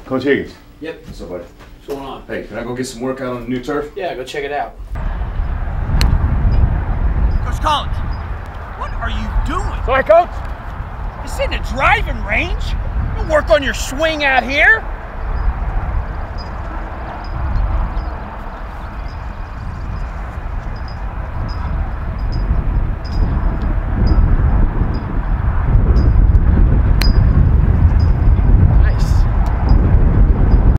Coach Higgins. Yep. What's up, buddy? What's going on? Hey, can I go get some work out on the new turf? Yeah, go check it out. Coach Collins, what are you doing? Sorry, Coach. This isn't a driving range. You work on your swing out here.